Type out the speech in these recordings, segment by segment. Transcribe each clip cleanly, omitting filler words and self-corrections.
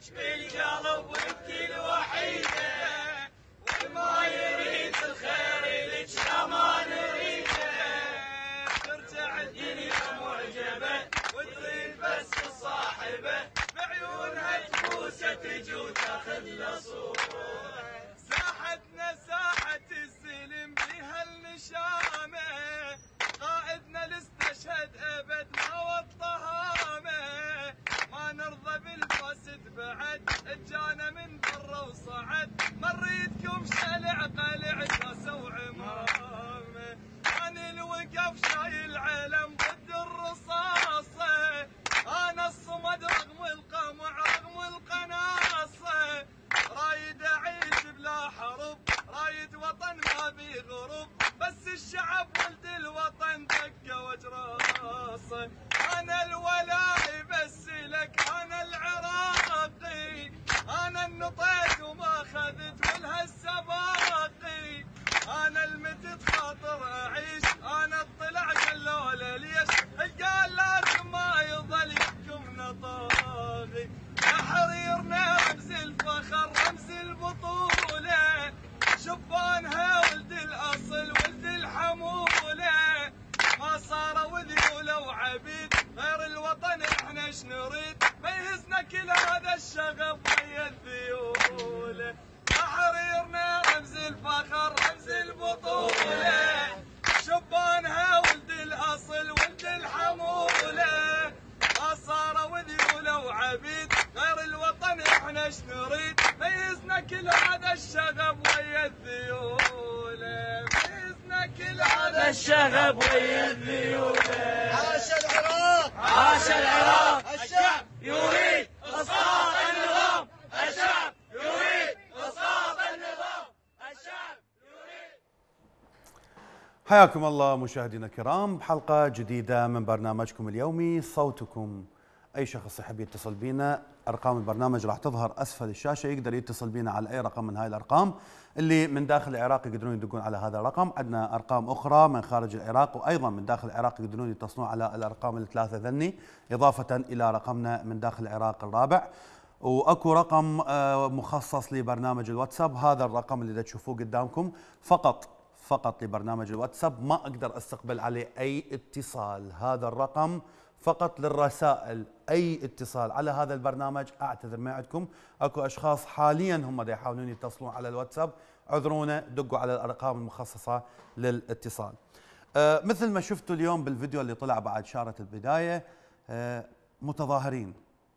بالقلب وانت الوحيدة، وما يريد الخير لك ما نريده. ترجع الدنيا معجبة وتريد بس صاحبه، بعيونها تبوسه تجي وتاخذ له صورة. ساحتنا ساحة السلم بها النشامة، قائدنا لاستشهد ابد ما والطهامه. ما نرضى بالفاسد بعد اجانا من برا وصعد، مريتكم شلع قلع كاسه وعمامه. انا الوقف شايل علم ضد الرصاصه، انا الصمد رغم القمع رغم القناصه. رايد اعيش بلا حرب، رايد وطن ما بي غرب، بس الشعب ولد الوطن دقه وجراسه. انا الولاء بس لك انا العراقي، انا النطيت وما خذت ولها السباقي. انا المتت خاطر اعيش، انا الطلع قالوا له ليش، قال لازم ما يظل يحكم نطاغي. تحريرنا رمز الفخر رمز البطوله، شبانها ولد الاصل ولد الحموله. ما صاروا ذيوله وعبيد غير الوطن احنا ايش نريد، ما يهزنا كل هذا الشغب ويا الذيوله. تحريرنا رمز الفخر رمز البطوله، شبانها ولد الاصل ولد الحموله. ما صاروا ذيوله وعبيد غير الوطن احنا ايش نريد، ما يهزنا كل هذا الشغب ويا الذيوله. ميزنا كل هذا الشغب ويا الذيوله. عاش العراق، عاش العراق، الشعب يريد اسقاط النظام، الشعب يريد اسقاط النظام، الشعب يريد. حياكم الله مشاهدينا الكرام بحلقة جديدة من برنامجكم اليومي صوتكم. أي شخص يحب يتصل بينا، أرقام البرنامج راح تظهر أسفل الشاشة، يقدر يتصل بينا على أي رقم من هاي الأرقام. اللي من داخل العراق يقدرون يدقون على هذا الرقم، عندنا أرقام أخرى من خارج العراق وأيضا من داخل العراق يقدرون يتصلون على الأرقام الثلاثة ذني، إضافة إلى رقمنا من داخل العراق الرابع. واكو رقم مخصص لبرنامج الواتساب، هذا الرقم اللي تشوفوه قدامكم فقط لبرنامج الواتساب، ما اقدر استقبل عليه اي اتصال. هذا الرقم فقط للرسائل، اي اتصال على هذا البرنامج اعتذر ما عندكم. اكو اشخاص حاليا هم دا يحاولون يتصلون على الواتساب، عذرونا، دقوا على الارقام المخصصه للاتصال. مثل ما شفتوا اليوم بالفيديو اللي طلع بعد شارة البدايه، متظاهرين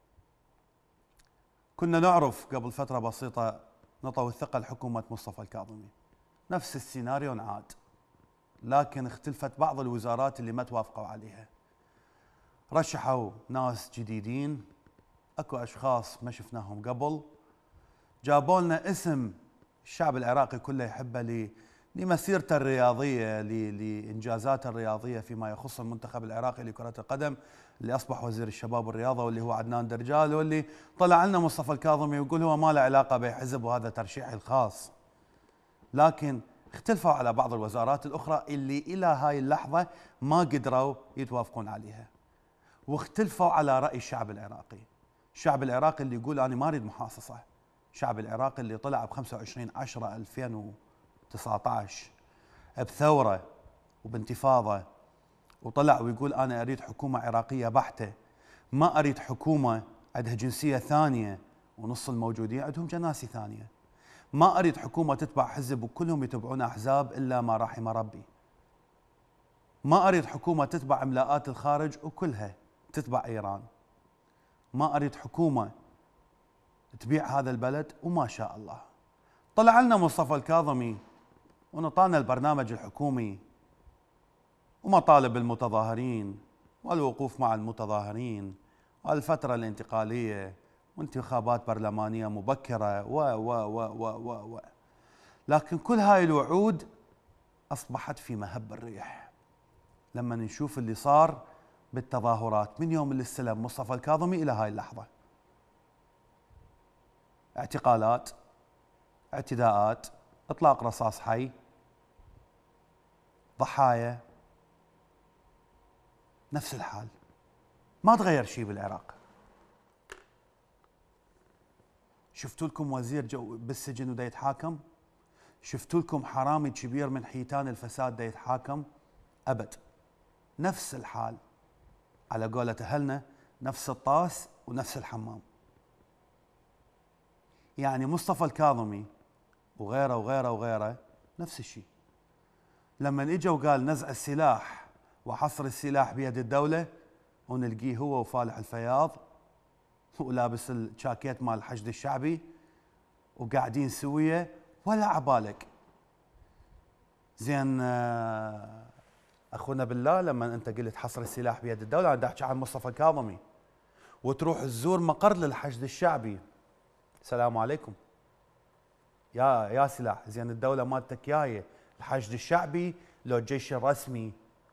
كنا نعرف قبل فتره بسيطه نطوا الثقه لحكومه مصطفى الكاظمي، نفس السيناريو انعاد، لكن اختلفت بعض الوزارات اللي ما توافقوا عليها. رشحوا ناس جديدين، اكو اشخاص ما شفناهم قبل، جابوا لنا اسم الشعب العراقي كله يحبه لمسيرته الرياضيه، لانجازاته الرياضيه فيما يخص المنتخب العراقي لكره القدم، اللي اصبح وزير الشباب والرياضه واللي هو عدنان درجال، واللي طلع لنا مصطفى الكاظمي ويقول هو ما له علاقه بحزب وهذا ترشيحي الخاص. لكن اختلفوا على بعض الوزارات الاخرى اللي الى هاي اللحظه ما قدروا يتوافقون عليها. واختلفوا على راي الشعب العراقي، الشعب العراقي اللي يقول انا ما اريد محاصصه، الشعب العراقي اللي طلع ب 25/10/2019 بثوره وبانتفاضه وطلع ويقول انا اريد حكومه عراقيه بحته، ما اريد حكومه عندها جنسيه ثانيه ونص الموجودين عندهم جناسي ثانيه، ما اريد حكومه تتبع حزب وكلهم يتبعون احزاب الا ما رحم ربي، ما اريد حكومه تتبع املاءات الخارج وكلها تتبع ايران، ما اريد حكومه تبيع هذا البلد. وما شاء الله طلع لنا مصطفى الكاظمي ونطانا البرنامج الحكومي ومطالب المتظاهرين والوقوف مع المتظاهرين والفترة الانتقالية وانتخابات برلمانية مبكرة و لكن كل هاي الوعود أصبحت في مهب الريح لما نشوف اللي صار بالتظاهرات من يوم اللي استلم مصطفى الكاظمي إلى هاي اللحظة. اعتقالات، اعتداءات، إطلاق رصاص حي، ضحايا، نفس الحال، ما تغير شيء بالعراق. شفتوا لكم وزير جو بالسجن ودا يتحاكم؟ شفتوا لكم حرامي كبير من حيتان الفساد دا يتحاكم؟ أبد. نفس الحال على قولة أهلنا، نفس الطاس ونفس الحمام. يعني مصطفى الكاظمي وغيره وغيره وغيره نفس الشيء. لما اجى وقال نزع السلاح وحصر السلاح بيد الدولة، ونلقيه هو وفالح الفياض ولابس الجاكيت مال الحشد الشعبي وقاعدين سوية ولا عبالك. زين اخونا بالله، لما انت قلت حصر السلاح بيد الدولة، انا احكي عن مصطفى الكاظمي، وتروح تزور مقر للحشد الشعبي، السلام عليكم يا سلاح، زين الدولة مالتك جاية، الحشد الشعبي لو الجيش الرسمي.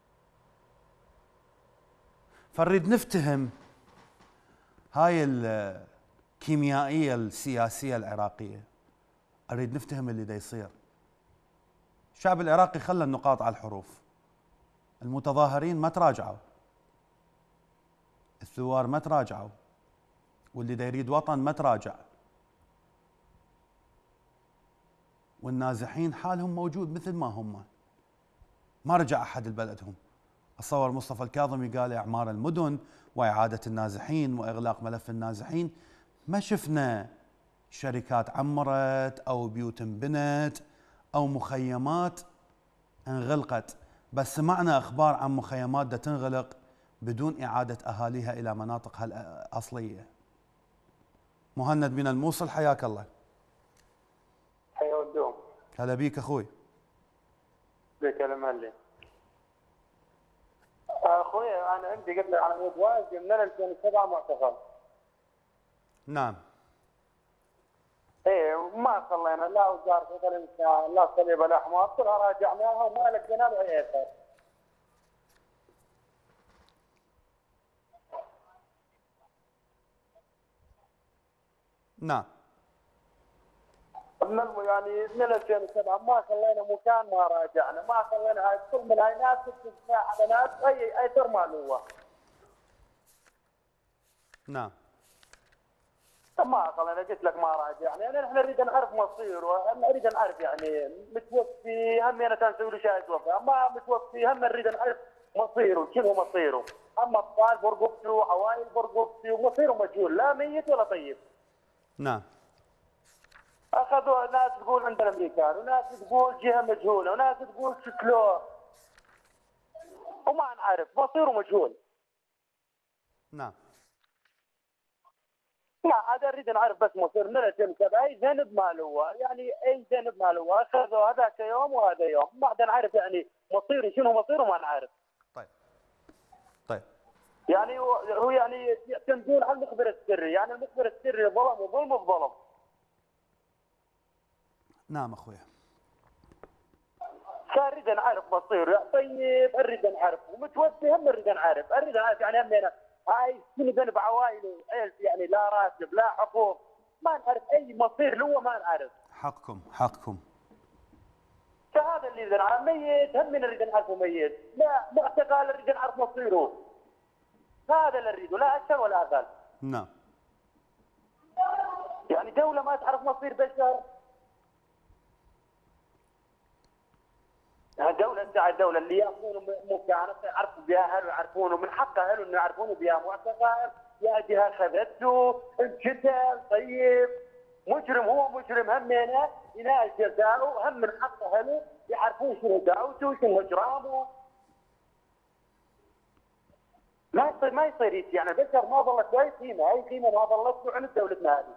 فنريد نفتهم هاي الكيميائية السياسية العراقية، اريد نفتهم اللي دا يصير. الشعب العراقي خلى النقاط على الحروف، المتظاهرين ما تراجعوا، الثوار ما تراجعوا، واللي دا يريد وطن ما تراجع، والنازحين حالهم موجود مثل ما هم، ما رجع احد لبلدهم. اتصور مصطفى الكاظمي قال اعمار المدن واعاده النازحين واغلاق ملف النازحين، ما شفنا شركات عمرت او بيوت انبنت او مخيمات انغلقت، بس سمعنا اخبار عن مخيمات دا تنغلق بدون اعاده اهاليها الى مناطقها الاصليه. مهند من الموصل، حياك الله. حيا والدوم. هلا بيك اخوي. بك يا المهلي. اخوي انا عندي قبل على جواز من 2007 معتقل. نعم. ايه وما خلينا لا وزاره الانسان لا الصليب الاحمر، كلها راجعناها وما لقينا له اي اثر. نعم. يعني من 2007 ما خلينا مكان، ما راجعنا، ما خلينا هاي كل من هاي ناس تسمع على ناس اي اثر مالوه. نعم. ما خلينا قلت لك ما راجعنا، يعني نحن نريد نعرف مصيره، نريد نعرف يعني متوفي همينا نسوي له شهاده وفاه، ما متوفي هم نريد نعرف مصيره، شنو مصيره؟ اما اطفال برقبتي وعوائل برقبتي ومصيره مجهول، لا ميت ولا طيب. نعم. اخذوا ناس تقول عند الامريكان، وناس تقول جهه مجهوله، وناس تقول شكله، وما نعرف مصيره مجهول. نعم. لا هذا نريد نعرف بس مصير من 2007 اي ذنب ماله هو، يعني اي ذنب ماله هو، اخذوا هذاك يوم وهذا يوم، ما عاد نعرف يعني مصيره شنو مصيره ما نعرف. طيب. يعني هو يعني يعتمدون على المخبر السري، يعني المخبر السري ظلم وظلم بظلم. نعم اخوي. فاريد نعرف مصيره، طيب اريد نعرف، ومتوفي هم اريد نعرف، يعني همنا هاي شنو ذنب عوائله عيلتي، يعني لا راتب لا حقوق، ما نعرف اي مصير له ما نعرف. حقكم. فهذا اللي نريد نعرف، ميت هم نريد نعرفه ميت، لا معتقل نريد نعرف مصيره. هذا اللي نريده، لا اكثر ولا اقل. نعم. يعني دوله ما تعرف مصير بشر، الدولة اللي ياخذونه مكانه يعرفوا بها اهله، يعرفونه من حق اهله انه يعرفونه بها معتقل، يا جهه خذته انقتل، طيب مجرم هو مجرم، همينه ينال جزاؤه، هم من حق اهله يعرفون شنو دعوته شنو اجرامه. ما يصير يعني البشر ما ظلت اي قيمه ما ظلت عند دولتنا هذه.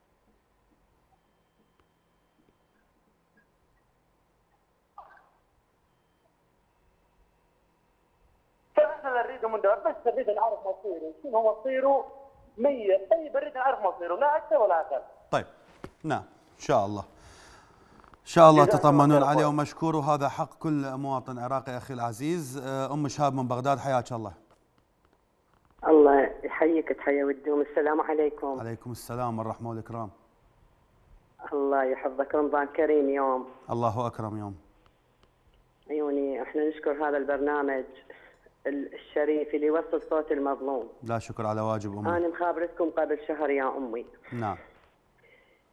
فاحنا نريد من دولة بس نريد نعرف مصيره، شنو مصيره ميت، طيب نريد نعرف مصيره لا اكثر ولا اقل. طيب. نعم ان شاء الله. ان شاء الله تطمنون عليه ومشكور، وهذا حق كل مواطن عراقي اخي العزيز. ام شهاب من بغداد، حياك الله. الله يحييك تحيا والدوم. السلام عليكم. عليكم السلام والرحمه والاكرام. الله يحفظك، رمضان كريم يوم. الله اكرم يوم. عيوني احنا نشكر هذا البرنامج الشريف اللي يوصل صوت المظلوم. لا شكر على واجب امي. انا مخابرتكم قبل شهر يا امي. نعم.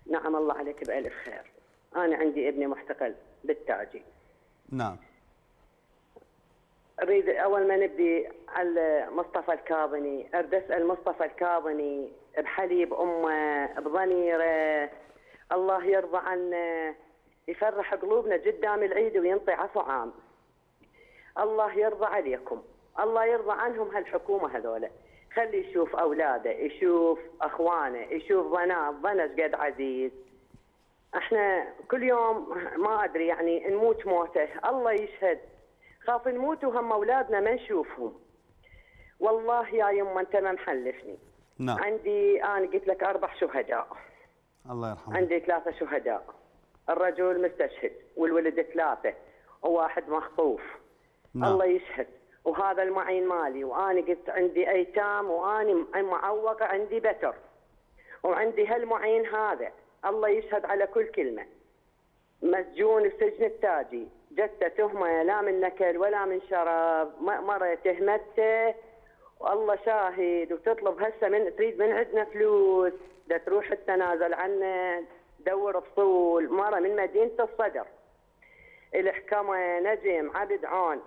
نعم الله عليك بألف خير. أنا عندي ابني محتقل بالتاجي. نعم. أريد أول ما نبدي على مصطفى الكاظمي، أريد أسأل مصطفى الكاظمي بحليب أمه بضميره، الله يرضى عنه، يفرح قلوبنا قدام العيد وينطي عفو عام. الله يرضى عليكم، الله يرضى عنهم هالحكومة هذولا. خلي يشوف أولاده، يشوف أخوانه، يشوف ظنش قد عزيز. احنا كل يوم ما أدري يعني نموت موته، الله يشهد خاف نموت وهم أولادنا ما نشوفهم. والله يا يما أنت ما محلفني. نعم. عندي أنا قلت لك 4 شهداء. الله يرحمه. عندي 3 شهداء، الرجل مستشهد والولد 3 وواحد مخطوف. نعم. الله يشهد. وهذا المعين مالي، وأنا قلت عندي أيتام وأنا معوقة، عندي بتر وعندي هالمعين هذا، الله يشهد على كل كلمة. مسجون بسجن التاجي، جته تهمة لا من نكل ولا من شراب، مرة تهمته والله شاهد، وتطلب هسه تريد من عندنا فلوس، دا تروح التنازل عنه، دور فصول، مرة من مدينة الصدر. الحكمة نجم عبد عون،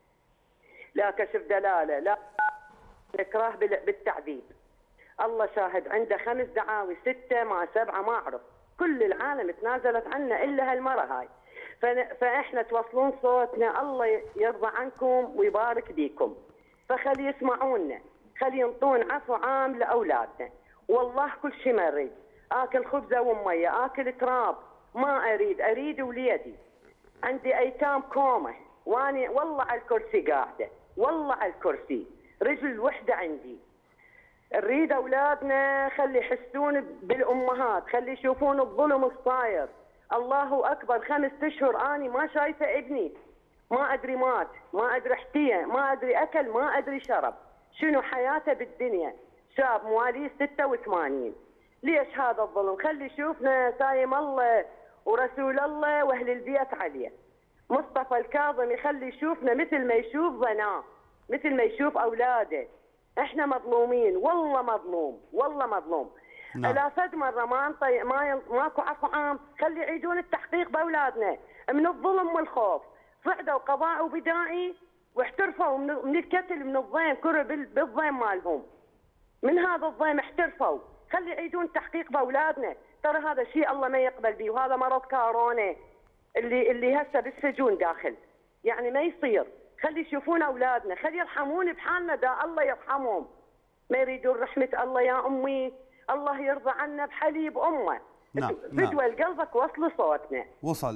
لا كشف دلالة، لا إكراه بالتعذيب. الله شاهد عنده 5 دعاوي، 6 مع 7 ما أعرف، كل العالم تنازلت عنه إلا هالمرة هاي. فإحنا توصلون صوتنا، الله يرضى عنكم ويبارك بيكم، فخلي يسمعونا، خلي ينطون عفو عام لأولادنا. والله كل شيء ما أريد، آكل خبزة ومية، آكل تراب، ما أريد وليدي. عندي أيتام كومة، وأنا والله على الكرسي قاعدة، والله على الكرسي، رجل وحدة عندي. نريد أولادنا خلي يحسون بالأمهات، خلي يشوفون الظلم الصاير. الله أكبر، 5 أشهر أنا ما شايفة ابني، ما أدري مات، ما أدري احتية، ما أدري أكل، ما أدري شرب، شنو حياته بالدنيا. شاب مواليد 86. ليش هذا الظلم؟ خلي يشوفنا سايم الله ورسول الله وأهل البيت عليه. مصطفى الكاظمي يخلي يشوفنا مثل ما يشوف ظناه، مثل ما يشوف أولاده. احنا مظلومين، والله مظلوم، والله مظلوم. نعم. لا فد مرة ماكو عفو عام، خلي يعيدون التحقيق بأولادنا من الظلم والخوف. صعدوا قضاء وبدائي واحترفوا من القتل، من الضيم، كرة بالضيم مالهم، من هذا الضيم احترفوا. خلي يعيدون تحقيق بأولادنا، ترى هذا شيء الله ما يقبل به، وهذا مرض كورونا اللي هسه بالسجون داخل، يعني ما يصير. خلي يشوفون أولادنا، خلي يرحمون بحالنا، دا الله يرحمهم. ما يريدون رحمة الله يا أمي، الله يرضى عنا بحليب أمه. نعم. فدوى قلبك وصل صوتنا.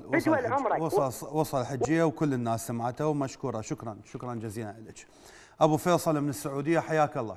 وصل حجية وكل الناس سمعته ومشكورة. شكرا جزيلا لك. أبو فيصل من السعودية، حياك الله.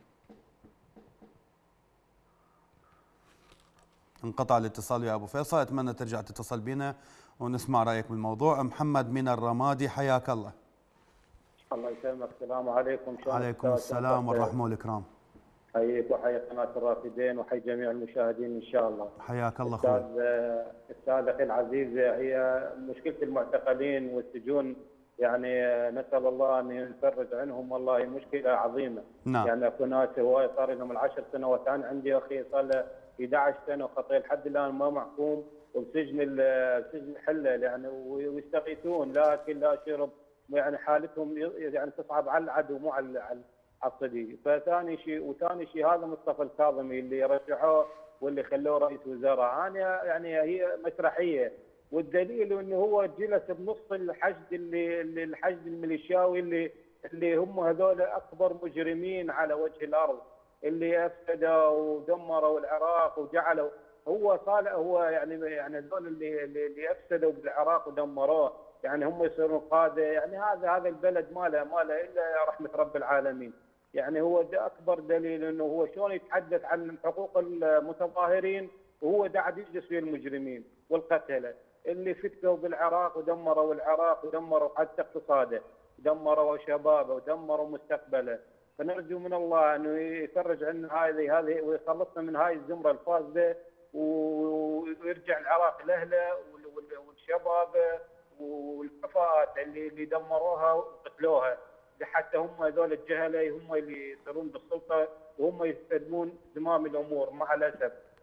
انقطع الاتصال يا أبو فيصل، أتمنى ترجع تتصل بنا ونسمع رأيك بالموضوع. محمد من الرمادي، حياك الله. الله يسلمك، السلام عليكم. عليكم السلام والرحمة والإكرام. حييك وحيي قناة الرافدين وحي جميع المشاهدين إن شاء الله. حياك الله أخوي. أستاذ أخي العزيز، هي مشكلة المعتقلين والسجون، يعني نسأل الله أن يفرج عنهم، والله مشكلة عظيمة. نعم. يعني أكو ناس هواي صار لهم 10 سنوات، أنا عندي أخي صار له 11 سنة وخطيه لحد الآن ما محكوم، وبسجن الحلة يعني، ويستغيثون لا أكل لا شرب، يعني حالتهم يعني تصعب على العدو مو على الصديق. فثاني شيء هذا مصطفى الكاظمي اللي رشحوه واللي خلوه رئيس وزراء، انا يعني هي مسرحيه، والدليل انه هو جلس بنص الحشد الحشد الميليشياوي اللي هم هذول اكبر مجرمين على وجه الارض، اللي افسدوا ودمروا العراق وجعلوا هو يعني هذول اللي افسدوا بالعراق ودمروه، يعني هم يصيرون قاده، يعني هذا البلد ما له الا رحمه رب العالمين. يعني هو ده اكبر دليل انه هو شلون يتحدث عن حقوق المتظاهرين وهو قاعد يجلس في المجرمين والقتله اللي فتكوا بالعراق ودمروا العراق ودمروا حتى اقتصاده، دمروا شبابه ودمروا مستقبله. فنرجو من الله انه يفرج عنا هذه ويخلصنا من هاي الزمره الفاسده، ويرجع العراق لاهله والشباب والكفاءات اللي دمروها وقتلوها، حتى هم هذول الجهله هم اللي يصيرون بالسلطه وهم يستلمون زمام الامور مع الاسف.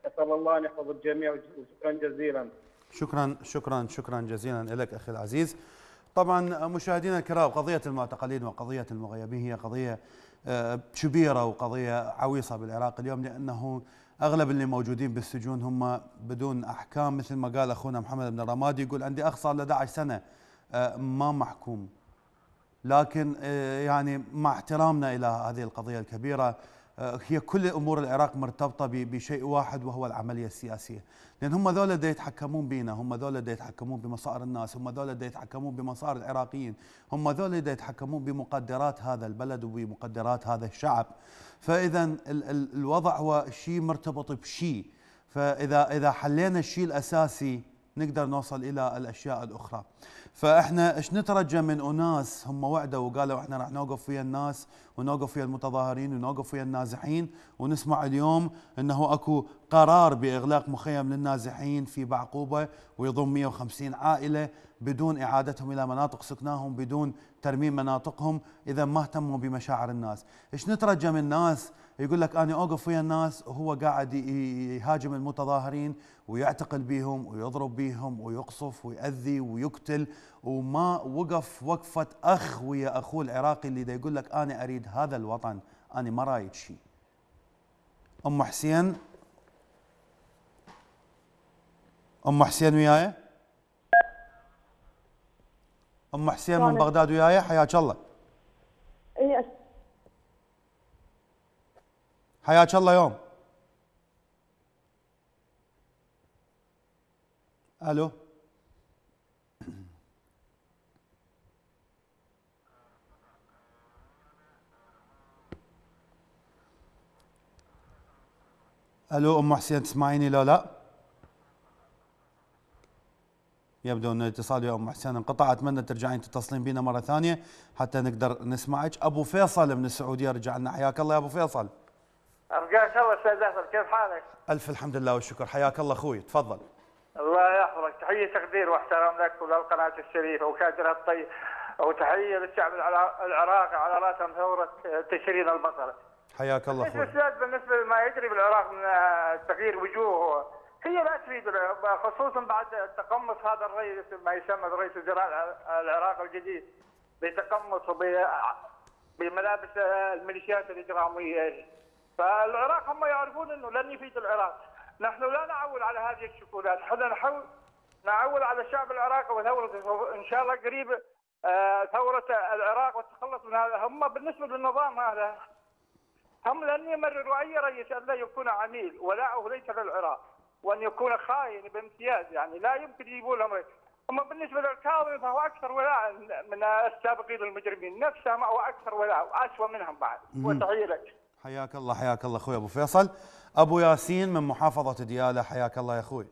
اسال الله ان يحفظ الجميع وشكرا جزيلا. شكرا جزيلا لك اخي العزيز. طبعا مشاهدينا الكرام، قضيه المعتقلين وقضيه المغيبين هي قضيه كبيره وقضيه عويصه بالعراق اليوم، لانه اغلب اللي موجودين بالسجون هم بدون احكام، مثل ما قال اخونا محمد بن الرمادي، يقول عندي اخ صار له 11 سنه ما محكوم. لكن يعني مع احترامنا الى هذه القضيه الكبيره، هي كل امور العراق مرتبطه بشيء واحد، وهو العمليه السياسيه، لان هم ذولا دا يتحكمون بينا، هم ذولا دا يتحكمون بمصائر الناس، هم ذولا دا يتحكمون بمصائر العراقيين، هم ذولا دا يتحكمون بمقدرات هذا البلد وبمقدرات هذا الشعب. فاذا الوضع هو شيء مرتبط بشيء، فاذا حلينا الشيء الاساسي نقدر نوصل الى الاشياء الاخرى. فاحنا ايش نترجى من اناس هم وعدوا وقالوا احنا راح نوقف ويا الناس ونوقف ويا المتظاهرين ونوقف ويا النازحين، ونسمع اليوم انه اكو قرار باغلاق مخيم للنازحين في بعقوبه ويضم 150 عائله بدون اعادتهم الى مناطق سكناهم، بدون ترميم مناطقهم، اذا ما اهتموا بمشاعر الناس. ايش نترجى من الناس؟ يقول لك انا اوقف ويا الناس وهو قاعد يهاجم المتظاهرين ويعتقل بيهم ويضرب بيهم ويقصف ويأذي ويقتل، وما وقف وقفة أخ ويا أخوه العراقي اللي دا يقول لك أنا أريد هذا الوطن، أنا ما رايد شيء. أم حسين وياي؟ أم حسين من بغداد وياي، حياك الله. حياك الله يوم. الو الو ام حسين تسمعيني لو لا؟ يبدو ان الاتصال يا ام حسين انقطع، اتمنى ترجعين تتصلين بينا مره ثانيه حتى نقدر نسمعك. ابو فيصل من السعوديه رجع لنا، حياك الله يا ابو فيصل. ارجاك الله استاذ احمد، كيف حالك؟ الف الحمد لله والشكر، حياك الله اخوي، تفضل. الله يحفظك، تحيه تقدير واحترام لك وللقناه الشريفه وكادرها الطيب، وتحيه للشعب العراقي على راسهم ثوره تشرين البصره. حياك الله اخوي. الاستاذ بالنسبه لما يجري بالعراق من تغيير وجوه، هي لا تفيد، خصوصا بعد تقمص هذا الرئيس ما يسمى برئيس وزراء العراق الجديد بتقمص بملابس الميليشيات الاجراميه. فالعراق هم يعرفون انه لن يفيد العراق. نحن لا نعول على هذه الشكولات، نحن نعول على الشعب العراقي وثورته ان شاء الله قريب، ثوره العراق والتخلص من هذا. هم بالنسبه للنظام هذا هم لن يمرروا اي رئيس الا يكون عميل، ولاؤه ليس للعراق، وان يكون خاين بامتياز، يعني لا يمكن يجيبوا لهم. هم بالنسبه للكاظمي فهو اكثر ولاء من السابقين المجرمين نفسهم، او اكثر ولاء واسوء منهم بعد. وتحيه لك. حياك الله اخوي ابو فيصل. ابو ياسين من محافظه دياله، حياك الله يا اخوي.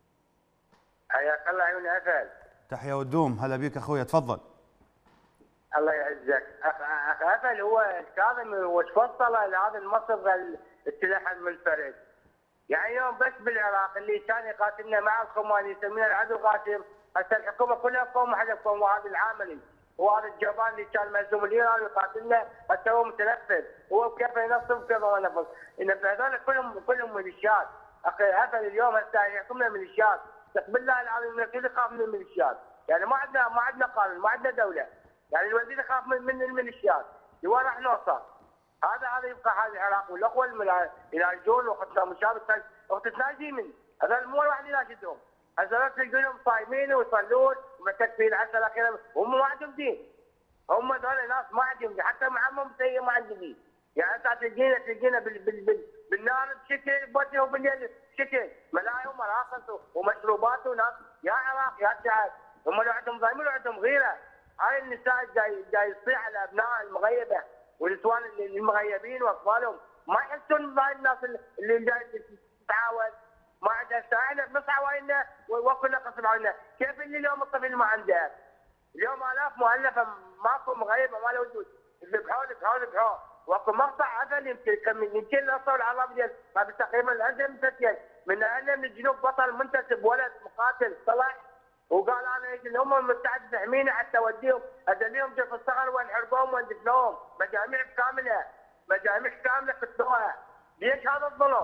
حياك الله عيون اسد. تحيه وتدوم، هلا بيك اخوي، تفضل. الله يعزك. اخ اسد، هو الكاظمي وش فصله لهذا المصرف السلاح المنفرد؟ يعني يوم بس بالعراق اللي كان يقاتلنا مع الخماني يسمينا العدو قاسم، هسه الحكومه كلها قوم حدا قوم، وهذا العاملي وهذا الجبان اللي كان مهزوم الايراني يقاتلنا هسه هو متنفذ، هو كيف ينصب كيف هو ينفذ، ان هذول كلهم ميليشيات. اخي هذا اليوم هسه يحكمنا ميليشيات، بالله العظيم الوزير يخاف من الميليشيات، يعني ما عندنا قانون، ما عندنا دوله، يعني الوزير يخاف من الميليشيات، لوين راح نوصل؟ هذا يبقى حال العراق والاخوه يناجون واختنا مشابه تناجي من هذول مو واحد يناشدهم، هذول تلقيهم صايمين ويصلون ومتكفين العشره الاخيره، هم ما عندهم دين، هم ذول ناس ما عندهم دين، حتى معمم سيء ما عندهم دين، يعني انت تلقينا بالنار بشكل بوجه وبالليل بشكل، ملاهي ومراقص ومشروبات وناس، يا عراق يا شعب، هم لو عندهم ضايمين وعندهم غيره، هاي النساء جاي يصيح على ابناء المغيبه والنسوان المغيبين واطفالهم، ما يحسون بهاي الناس اللي جاي تتعاون، ما عندها احنا بنصحى وينا وكلنا قسم علينا، كيف اللي اليوم الطفل ما عنده؟ اليوم الاف مؤلفه ماكو مغيبه ما له وجود، ذبحوه واكو مقطع عدل يمكن الاصل العرب ديال ما تقريبا عندهم مسجل من الجنوب بطل منتسب ولد مقاتل طلع وقال انا يجي هم مستعد تحمينا حتى اوديهم ادليهم جف الصغر ونحرقوهم وندفنوهم، مجاميع كامله قتلوها، ليش هذا الظلم؟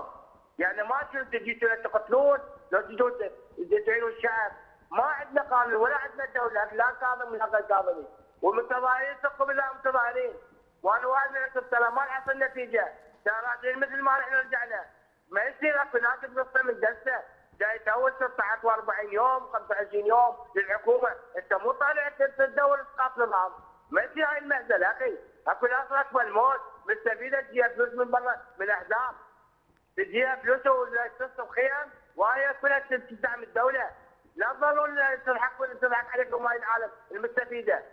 يعني ما تجيتوا تقتلون لو تجوا تعينوا الشعب. ما عندنا قانون ولا عندنا دوله، لا كاظم ولا غير كاظمي، والمتظاهرين سقوا بالله متظاهرين، وانا واحد من السلطه ما حصل نتيجه، راجعين مثل ما احنا رجعنا. ما يصير اكو ناس بنص من جلسه جاي تهول 46 يوم 25 يوم للحكومه، انت مو طالع تدور اسقاط نظام، ما يصير هاي المهزله اخي. اكو ناس راكبه الموت مستفيده تجيها فلوس من برا من الاحزاب، تجيها فلوس وتصرف خيام وهي كلها تدعم الدوله. لا تظلون تضحك عليكم هاي العالم المستفيده.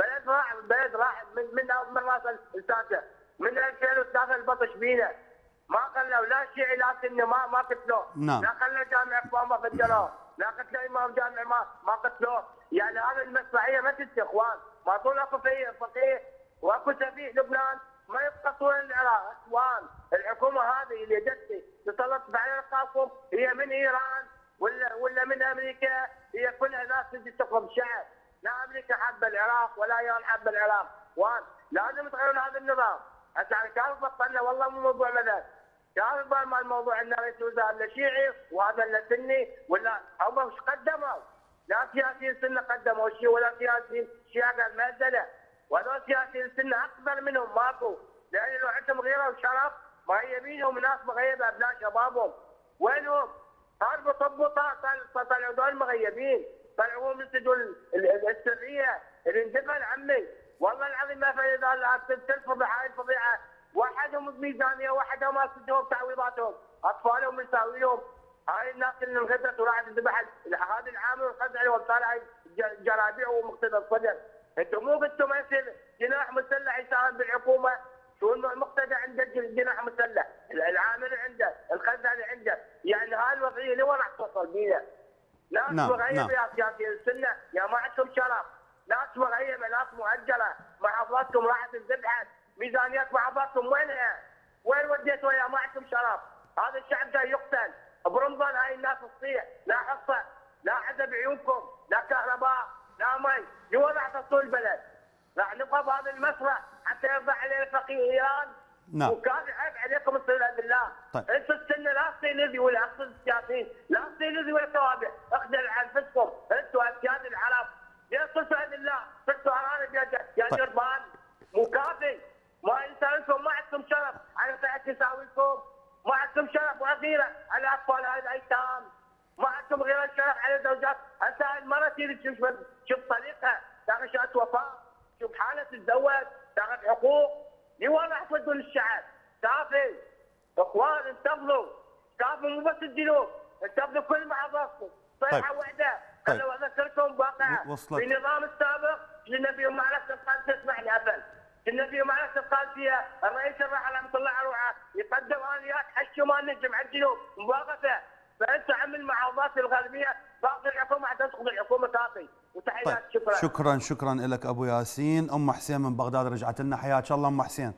بلد راح من راس الساسه من 2003 البطش بينا، ما خلوا لا شيعي لا سني ما قتلوه. نعم. لا خلوا جامع ما فجروه، لا قتلوا امام جامع ما قتلوه. يعني هذا المسرحيه ما تنتهي اخوان. ما طول اكو فقيه واكو سفيه لبنان ما يبقى العراق. اخوان الحكومه هذه اللي جت تسلط علينا القاصم هي من ايران ولا من امريكا؟ هي كلها ناس تجي تقرب الشعب. لا امريكا حابه العراق ولا ايران حابه العراق. وان لازم تغيرون هذا النظام. هسه كان بطلنا والله مو موضوع مدد. كان مال الموضوع ان رئيس الوزراء له شيعي وهذا له سني ولا هم ايش قدموا؟ لا سياسيين سنه قدموا شيء ولا سياسيين شيعه المهزله. وهذول سياسيين سنه اكبر منهم ماكو، لان لو عندهم غيره وشرف ما يبينهم ناس مغيبه ابناء شبابهم. وينهم؟ هربوا طبوا طلعوا دول مغيبين، طلعوهم من سجون السريه اللي اندفن عمي. والله العظيم ما في الفضيحه هاي الفضيحه. وحدهم بميزانيه وحدهم ما سجنهم تعويضاتهم، اطفالهم مساويهم. هاي الناس اللي انغدت وراحت تذبح هذا العامل والخزع عليهم صار هاي جرابيع ومقتدى الصدر. انتم مو قلتوا ما يصير جناح مسلح يساهم بالحكومه؟ شو المقتدى عنده جناح مسلح، العامل عنده، الخزع عنده. يعني هاي الوضعيه لوين راح توصل بينا؟ ناس مغيبه يا سياسيين السنه يا ما عندكم شرف، ناس مغيبه ناس مؤجله، محافظاتكم راحت انذبحت، ميزانيات محافظاتكم وينها؟ وين وديتوا يا ما عندكم شرف؟ هذا الشعب جاي يقتل برمضان. هاي الناس تصيح لا حصه لا عزب عيونكم لا كهرباء لا مي. لوين راح تصل البلد؟ راح نبقى بهذا المسرح حتى يرضى علينا فقيه ايران؟ نعم. وكان عيب عليكم الصله بالله. طيب. انتم السنه لا تصير ولا اقصد السياسيين لا تصير ولا توابع، اخذل عن انفسكم انتم اسياد العرب. ليه صرتوا عند الله؟ صرتوا ارانب يا جربان مو كافي. ما انسانكم ما عندكم شرف على طاعه تساويكم، ما عندكم شرف وغيره على اطفال هاي الايتام، ما عندكم غير الشرف على زوجات. هسه المراه تريد شوف طريقها تاخذ شهاده وفاه، شوف حالها تتزوج تاخذ حقوق. لوين راح تودون الشعب؟ كافي اخوان انتظروا، كافي مو بس الجنوب، انتظروا كل محافظتكم صيحه واحده. طيب. خلوا اذكركم واقعه وصلت. في النظام السابق كنا فيهم معركه القادسيه. اسمعني ابل، كنا فيهم معركه القادسيه الرئيس الراحل رحمه الله على روحه يقدم اليات حشو ما نجم على الجنوب مواقفه. فانت عم المحافظات الغربيه باقي الحكومه حتى تسقط الحكومه كافي. وتحيات. طيب. شكرا لك ابو ياسين. ام حسين من بغداد رجعت لنا، حياك الله ام حسين.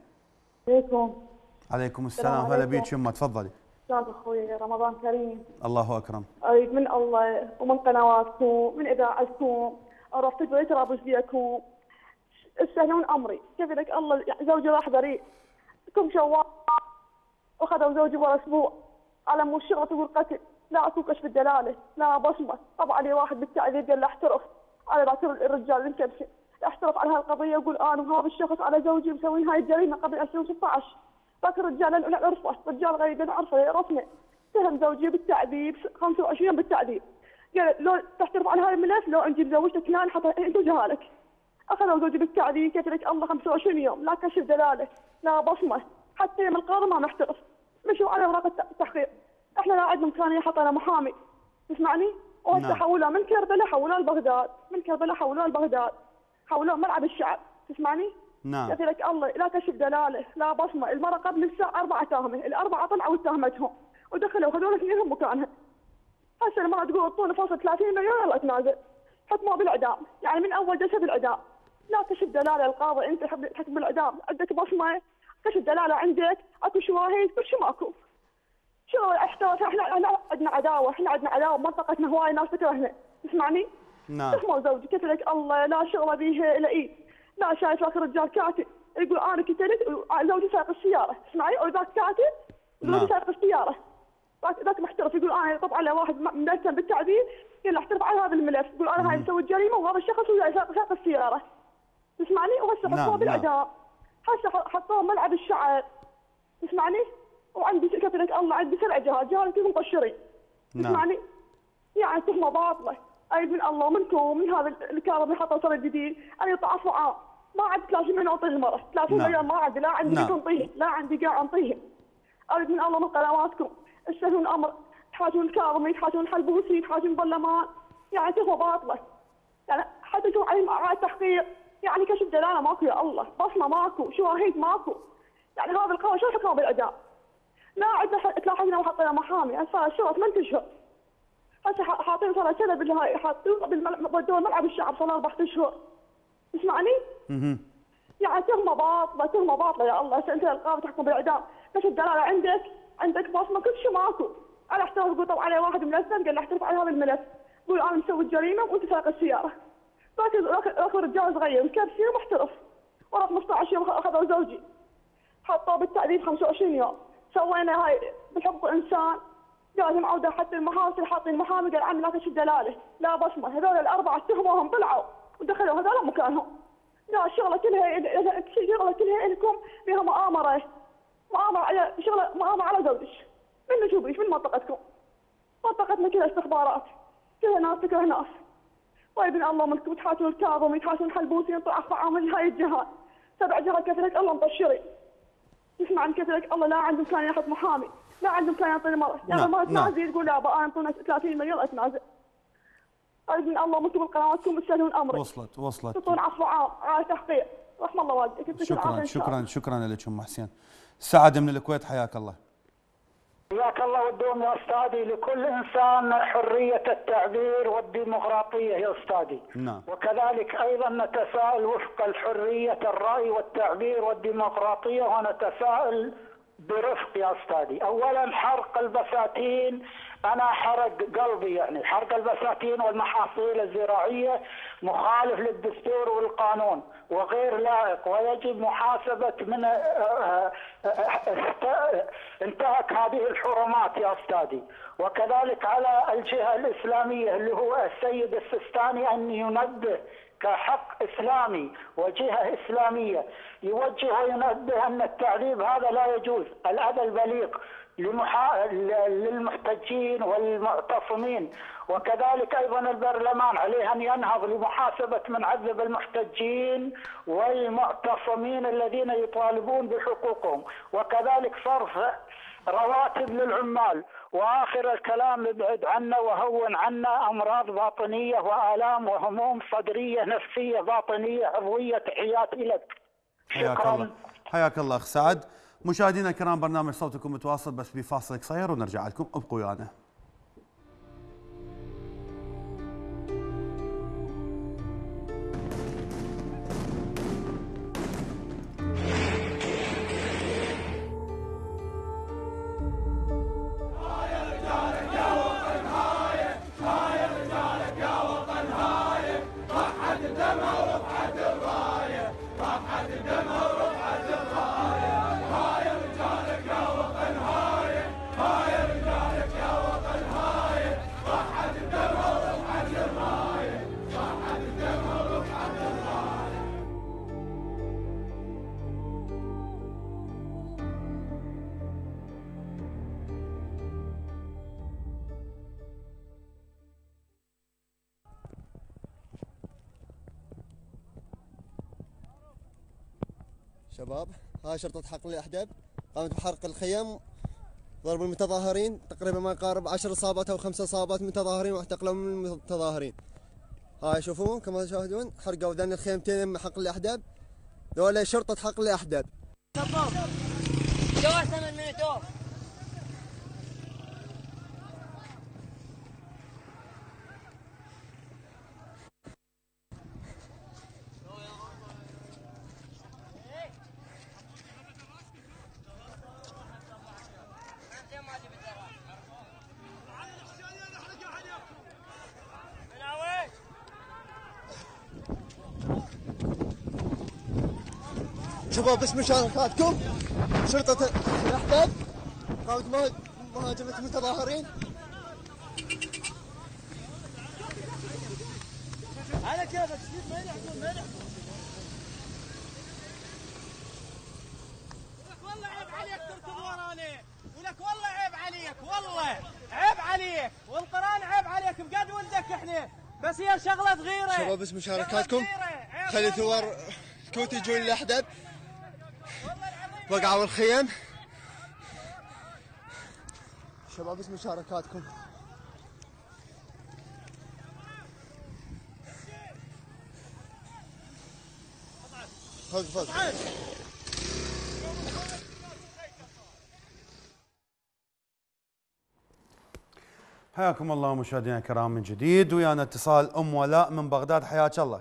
عليكم السلام. هلا بيك يمه، تفضلي. شلونك اخوي؟ رمضان كريم. الله اكرم. اريد من الله ومن قنواتكم من اذاعتكم عرفت بيت رابط بيكم تسهلون امري. كيف لك الله زوجي راح بريء كم شوال واخذوا زوجي ورا اسبوع على مو الشرطه والقتل. لا اكو كشف الدلاله لا بصمه. طبعا علي واحد بالتعذيب قال له احترف على باكر الرجال المكبشه احترف على هالقضيه وقول انا وهذا الشخص على زوجي مسوين هاي الجريمه قبل 2016. باكر الرجال نعرفه رجال غريب نعرفه يعرفنا. اتهم زوجي بالتعذيب 25 يوم بالتعذيب. قال لو تحترف على هاي الملف لو نجيب زوجتك هنا حتى انت وجهالك. اخذوا زوجي بالتعذيب كيف لك الله 25 يوم لا كشف دلاله لا بصمه حتى يوم القاضي ما نحترف. مشوا على اوراق التحقيق. احنا لا عندنا امكانيه حطينا محامي تسمعني؟ وهسه حولوه من كربلاء حولوه لبغداد، من كربلاء حولوه لبغداد، حولوه ملعب الشعب تسمعني؟ نعم. كيف لك الله لا كشف دلاله لا بصمه. المراه قبل الساعه 4 تهمه، الاربعه طلعوا اتهمتهم ودخلوا خذوا لك اثنينهم مكانها. هسه المراه تقول اعطونا فاصل 30 مليون يلا اتنازل. حكموا بالاعدام، يعني من اول جلسه بالاعدام. لا كشف دلاله القاضي انت حكم بالاعدام، عندك بصمه كشف دلاله عندك، اكو شواهد كل شيء ماكو. شو احتوت احنا عندنا عداوه، احنا عندنا عداوه بمنطقتنا هواي ناس تكرهنا تسمعني؟ نعم. تسمع زوجي كيف لك الله لا شغله به الا ايد، لا شايف اخر رجال كاتب يقول انا قتلت زوجي سايق السياره تسمعي؟ وذاك كاتب زوجي سايق السياره انا طب على واحد ملتم بالتعذيب يلا احترف على هذا الملف، يقول انا هاي مسوي الجريمه وهذا الشخص وياي ساق السياره. تسمعني؟ وهسه حطوه بالاعدام. هسه حطوه ملعب الشعر. تسمعني؟ وعندي كفلك الله عندي 7 جهات كلهم مقشرين. تسمعني؟ يعني تهمه باطله. اريد من الله ومنكم ومن هذا الكاظم اللي حطوا صار جديد ان يتعافوا عام. ما عندي 30 اعطي المراه، 30 مليون ما عندي، لا عندي انطيه، لا عندي قاع انطيه. اريد من الله من قنواتكم تسهلون الامر، تحاجون الكاظمي، تحاجون الحلبوسي، تحاجون برلمان، يعني تهمه باطله. يعني حتى شو عليهم اعاده تحقيق، يعني كشف دلاله ماكو يا الله، بصمه ماكو، شواهد ماكو. يعني هذا القضاء شو حكموا بالاعدام؟ لا عندنا تلاحظنا وحطينا محامي، هسه صار الشرط من تشهر. هسه حاطين صار كذا بالهاي حاطين ودوه ملعب الشعب صار 4 اشهر. تسمعني؟ يعني تهمه باطله يا الله. هسه انت القاضي تحكم بالاعدام، كشف دلاله عندك بصمه كل شيء ماكو. على احتراف يقول طب عليه واحد ملزم قال له احترف على هذا الملف، يقول انا مسوي الجريمه وانت سايق السياره. اخو رجال صغير مكبسي ومحترف ورا 15 يوم اخذوا زوجي حطوه بالتعذيب 25 يوم. سوينا هاي بحقوق الانسان لازم عوده حتى المحاصيل حاطين محامي قال عمي لا تشوف دلاله لا بصمه. هذول الاربعه اتهموهم طلعوا ودخلوا هذول مكانهم. لا الشغله كلها لكم فيها مؤامره على شغله مؤامره على زوجك. من نشوفيش من منطقتكم؟ منطقتنا كلها استخبارات، كلها ناس تكره ناس. ويبن الله منكم تحاجون الكاظم يتحاجون الحلبوسي ينطوا عامل هاي الجهات 7 جهات كثرك الله مطشري. يسمع عن كثرك الله لا عندهم كان ياخذ محامي، لا عندهم كان يعطي المرأة، يعني ما تنازل تقول لا بقى انطونا 30 مليون اتنازل. ويبن الله منكم قنواتكم تسهلون امري. وصلت تعطون عفو عام على تحقيق. رحم الله والديك. شكرا لك ام حسين. سعد من الكويت حياك الله. حياك الله والدوم يا استاذي. لكل انسان حريه التعبير والديمقراطيه يا استاذي. نعم. وكذلك ايضا نتساءل وفق الحريه الراي والتعبير والديمقراطيه، ونتساءل برفق يا استاذي. اولا حرق البساتين، انا حرق قلبي، يعني حرق البساتين والمحاصيل الزراعيه مخالف للدستور والقانون وغير لائق، ويجب محاسبه من انتهك هذه الحرمات يا استاذي. وكذلك على الجهه الاسلاميه اللي هو السيد السيستاني ان ينبه كحق اسلامي وجهه اسلاميه، يوجه وينبه ان التعذيب هذا لا يجوز، الاذى البليغ للمحتجين والمعتصمين. وكذلك ايضا البرلمان عليه ان ينهض لمحاسبه من عذب المحتجين والمعتصمين الذين يطالبون بحقوقهم، وكذلك صرف رواتب للعمال. واخر الكلام ابعد عنا وهون عنا امراض باطنيه والام وهموم صدريه نفسيه باطنيه عضويه. تحياتي لك. شكرا. حياك الله اخ سعد. مشاهدينا الكرام برنامج صوتكم متواصل بس بفاصل قصير ونرجع لكم، ابقوا ويانا. شباب، هاي شرطة حقل الأحدب قامت بحرق الخيم، ضرب المتظاهرين، تقريبا ما يقارب 10 إصابات أو 5 إصابات متظاهرين واعتقلوا من المتظاهرين. هاي شوفوا كما تشاهدون حرقوا ذن الخيمتين من حقل الأحدب، ذولا شرطة حقل الأحدب. شباب بس مشاركاتكم شرطة الأحدب قامت مهاجمة المتظاهرين على كيفك ما يلعبون ولك والله عيب عليك تركض وراني ولك والله عيب عليك والله عيب عليك والقران عيب عليك بقد ولدك احنا بس هي شغله صغيره. شباب بس مشاركاتكم خلي ثوار الكوت يجون الاحدب وقعوا الخيم. شباب بس مشاركاتكم. فوق. حياكم الله مشاهدينا الكرام من جديد، ويانا اتصال ام ولاء من بغداد. حياك الله.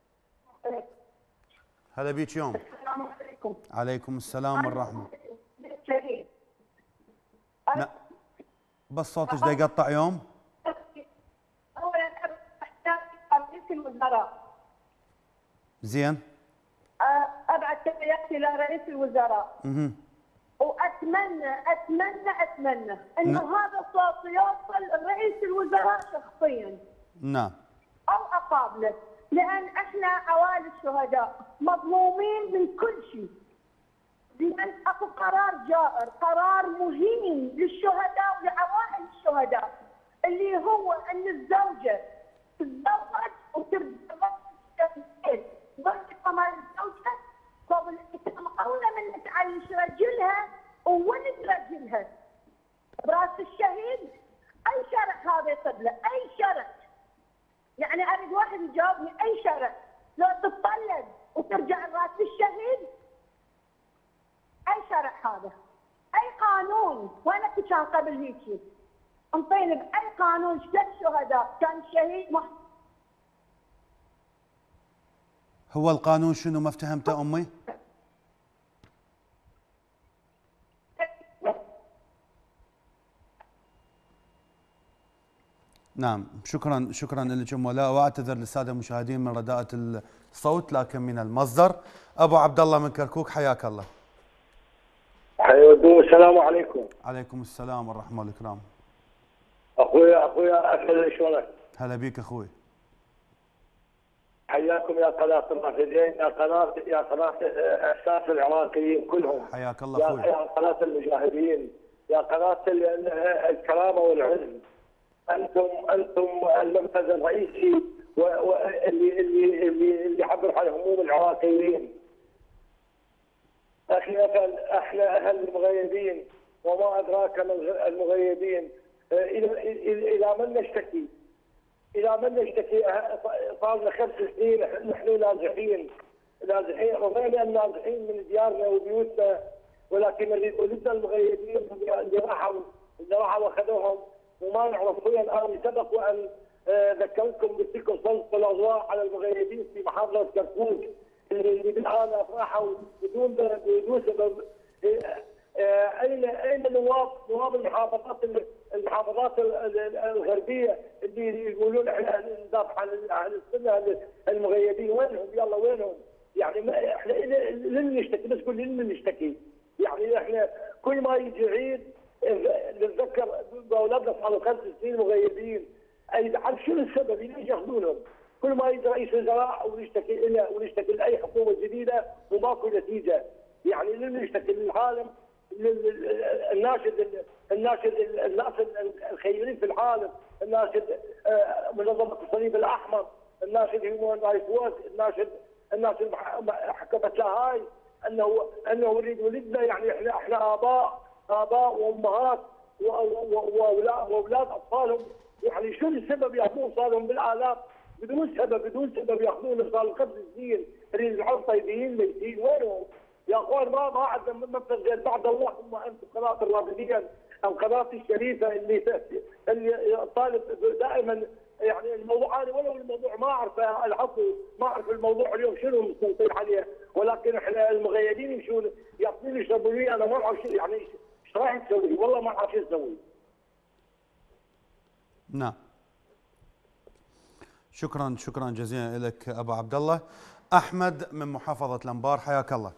هلا بيك يوم. السلام عليكم. عليكم السلام والرحمه. بس صوتك دا يقطع يوم. اولا احتاج رئيس الوزراء. زين. ابعث تحياتي لرئيس الوزراء. واتمنى انه هذا الصوت يوصل لرئيس الوزراء شخصيا. نعم. او اقابله، لان احنا عوائل الشهداء مظلومين من كل شيء. لان اكو قرار جائر، قرار مهين للشهداء ولعوائل الشهداء، اللي هو ان الزوجه تتزوج وترجع ضربة مال الزوجه قبل الاتمام اولى من تعيش رجلها وولد رجلها براس الشهيد. اي شرع هذا يصب له؟ اي شرع؟ يعني اريد واحد يجاوبني اي شرع لو تتطلق وترجع راس الشهيد؟ اي شرع هذا؟ اي قانون؟ وينك كان قبل هيك؟ انطيني باي قانون شلون شهداء كان الشهيد هو القانون شنو ما افتهمته امي؟ نعم، شكرا لك ام ولاء، واعتذر للساده المشاهدين من رداءة الصوت لكن من المصدر. ابو عبد الله من كركوك، حياك الله. حياكم السلام عليكم. عليكم السلام والرحمه والاكرام. اخويا اسال شلونك؟ هلا بيك اخوي. حياكم يا قناه الرافدين، يا قناه احساس العراقيين كلهم. حياك الله اخوي. يا قناه المجاهدين، يا قناه الكرامه والعلم. انتم المركز الرئيسي اللي يعبر عن هموم العراقيين. احنا اهل المغيبين، وما ادراك ما المغيبين. الى من نشتكي؟ صار لنا 5 سنين نحن نازحين رضينا ان نازحين من ديارنا وبيوتنا، ولكن ولدنا المغيبين اللي راحوا واخذوهم وما نعرف وين. انا سبق وان ذكرتكم قلت لكم سلطه الاضواء على المغيبين في محافظه كركوك اللي بالآلاف راحوا بدون سبب. اين نواب المحافظات الغربيه اللي يقولون احنا ندافع عن السنه المغيبين؟ وينهم؟ يلا وينهم؟ يعني احنا لن نشتكي، بس كل لن نشتكي. يعني احنا كل ما يجي عيد نتذكر باولادنا صاروا 5 سنين مغيبين. عن شنو السبب؟ ليش ياخذونهم؟ كل ما يجي رئيس وزراء ونشتكي لاي حكومه جديده وماكو نتيجه. يعني لن نشتكي للعالم، الناس الخيرين في العالم، الناشد منظمه الصليب الاحمر، الناشد هيومن رايتس ووتش، الناشد حكمه لاهاي، انه ولدنا. يعني احنا اباء وامهات واولاد اطفالهم. يعني شو السبب ياخذون صارهم بالالاف بدون سبب ياخذون؟ صار 5 سنين نريد نعود طيبين ميتين. وينهم؟ يا اخوان ما عندنا منفذ غير بعد الله. ثم انتم قناه الرافدين القناه الشريفه اللي طالب دائما. يعني الموضوع انا ولو الموضوع ما اعرفه، العفو ما اعرف الموضوع اليوم شنو مستنطين عليه، ولكن احنا المغيبين يمشون يعطوني يشربوا لي، انا ما اعرف شو يعني ايش راح نسوي؟ والله ما اعرف شو نسوي. نعم. شكرا جزيلا لك ابو عبد الله. احمد من محافظه الانبار، حياك الله.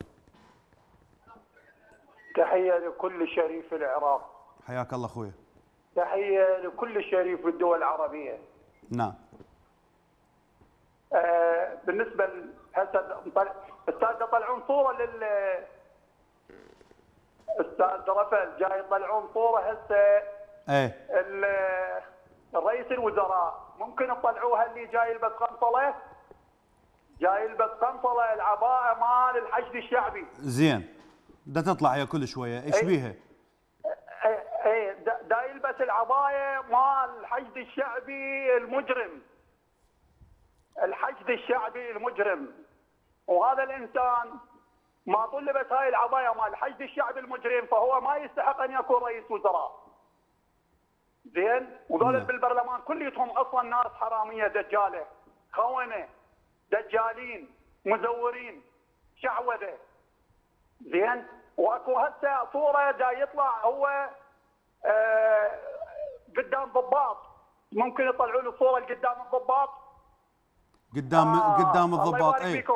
تحيه لكل شريف العراق. حياك الله اخوي. تحيه لكل شريف الدول العربيه. نعم. بالنسبه هسه استاذ يطلعون صوره استاذ رفل جاي يطلعون صوره هسه الرئيس الوزراء ممكن تطلعوها اللي جاي يلبس قنصله، جاي يلبس قنصله العباءه مال الحشد الشعبي. زين دا تطلع هي كل شويه ايش بيها؟ دا يلبس العبايه مال الحشد الشعبي المجرم، الحشد الشعبي المجرم. وهذا الانسان ما طول لبس هاي العبايه مال الحشد الشعبي المجرم فهو ما يستحق ان يكون رئيس وزراء. زين؟ وذول بالبرلمان كليتهم اصلا ناس حراميه دجاله، خونه، دجالين، مزورين، شعوذه. زين؟ واكو هسه صوره جاي يطلع هو قدام ضباط، ممكن يطلعوا له صوره قدام الضباط؟ قدام الضباط اي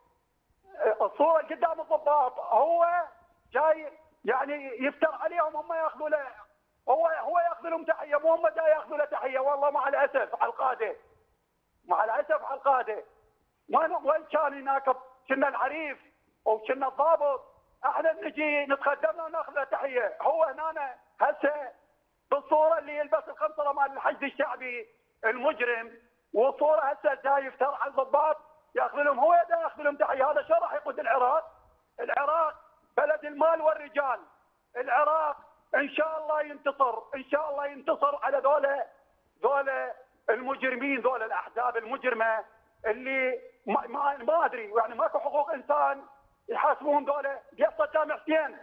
الصوره قدام الضباط، هو جاي يعني يفتر عليهم، هم ياخذوا له، هو ياخذ لهم تحيه، مو هم جاي ياخذوا له تحيه. والله مع الاسف على القاده، مع الاسف على القاده. وين كان هناك كنا العريف وكنا الضابط، احنا نجي نتقدم له وناخذ له تحيه. هو هنا هسه بالصوره اللي يلبس القنصله مال الحشد الشعبي المجرم، والصوره هسه جاي يفتر على الضباط ياخذ لهم، هو ياخذ لهم تحيه. هذا شو راح يقود العراق؟ العراق بلد المال والرجال، العراق ان شاء الله ينتصر، ان شاء الله ينتصر على ذولا المجرمين، ذولا الاحزاب المجرمه اللي ما ادري يعني ماكو حقوق انسان يحاسبون ذولا. قصه صدام حسين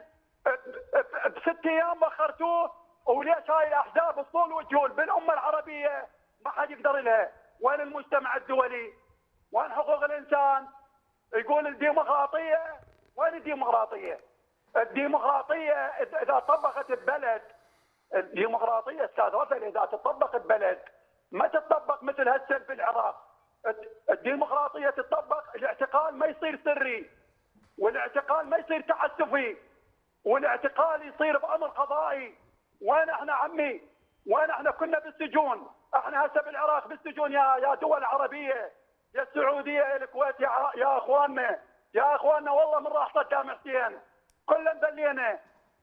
ب6 ايام بخرتوه، وليش هاي الاحزاب الصول والجول بالامه العربيه ما حد يقدر لها؟ وين المجتمع الدولي؟ وين حقوق الانسان؟ يقول الديمقراطيه، وين الديمقراطيه؟ الديمقراطيه اذا طبقت ببلد، الديمقراطيه استاذ رفل اذا تطبق ببلد ما تطبق مثل هسه في العراق. الديمقراطيه تطبق، الاعتقال ما يصير سري، والاعتقال ما يصير تعسفي، والاعتقال يصير بامر قضائي. وين احنا عمي؟ وين احنا كنا بالسجون؟ احنا هسه بالعراق بالسجون يا دول عربيه، يا السعوديه، يا الكويت، يا اخواننا، يا اخواننا والله من راح صدام حسين كنا مبلينا،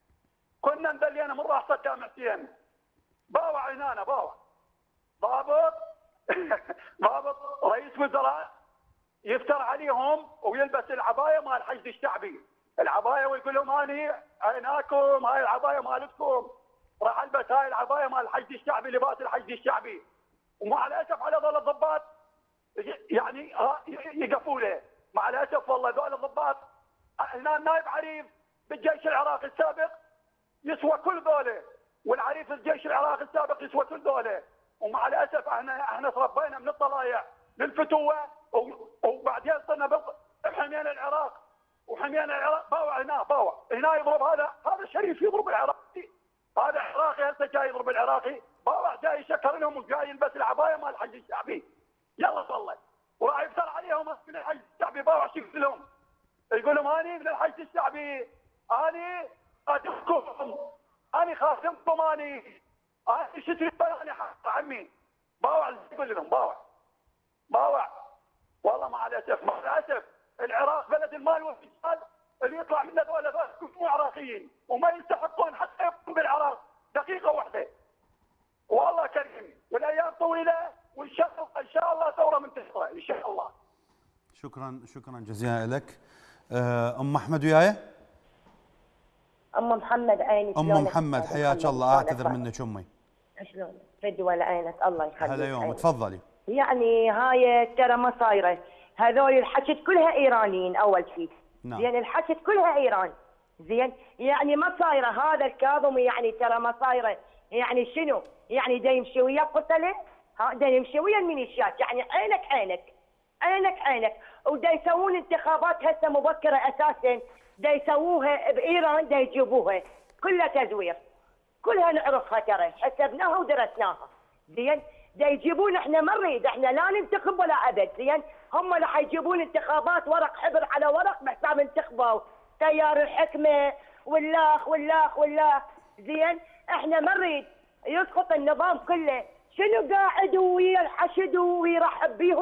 كنا مبلينا من راح صدام حسين. باوع هنا باوع ضابط ضابط رئيس وزراء يفتر عليهم ويلبس العبايه مال الحشد الشعبي، العبايه، ويقول لهم اني عيناكم هاي العبايه مالتكم، راح البس هاي العبايه مال الحشد الشعبي، لباس الحشد الشعبي. ومع الاسف على ذول الضباط يعني يقفوا له، مع الاسف والله ذول الضباط. هنا النائب عريف بالجيش العراقي السابق يسوى كل ذوله، والعريف الجيش العراقي السابق يسوى كل ذوله. ومع الاسف احنا تربينا من الطلايع للفتوه، وبعدين صرنا حمينا العراق، وحمينا العراق. باوع هنا يضرب هذا الشريف يضرب العراقي، هذا عراقي هسه جاي يضرب العراقي. باوع جاي يشكر لهم وجاي يلبس العبايه مال الحج الشعبي. يلا والله وراح يفتر عليهم من الحج الشعبي. باوع شو يقول لهم؟ يقول لهم اني من الحج الشعبي، اني قاتلكم، اني خاصمكم، اني شو تريد اني عمي. باوع يقول لهم باوع والله مع الاسف العراق بلد المال والرجال، اللي يطلع من هذول مو عراقيين وما يستحقون حتى يبقون بالعراق دقيقه واحده. والله كريم والايام طويله، وان شاء الله ثوره منتصره ان شاء الله. شكرا جزيلا لك. ام احمد وياي؟ ام محمد عينك. ام محمد حياك الله، اعتذر منك امي. شلونك؟ فدوى لعينك الله يخليك. هلا يوم، تفضلي. يعني هاي ترى ما صايره، هذول الحشد كلها ايرانيين اول شيء. نعم. زين الحشد كلها ايران. زين يعني ما صايره، هذا الكاظمي يعني ترى ما صايره، يعني شنو؟ يعني دا يمشي ويا قتله، دا يمشي ويا الميليشيات، يعني عينك ودا يسوون انتخابات هسه مبكره اساسا، دا يسووها بايران، دا يجيبوها كلها تزوير، كلها نعرفها ترى، حسبناها ودرسناها. زين دا يجيبون، احنا ما نريد، احنا لا ننتخب ولا ابد. زين هم راح يجيبون انتخابات ورق حبر على ورق بحساب انتخبوا تيار الحكمه واللاخ. زين احنا ما نريد يسقط النظام كله. شنو قاعد ويا الحشد ويرحب بيهم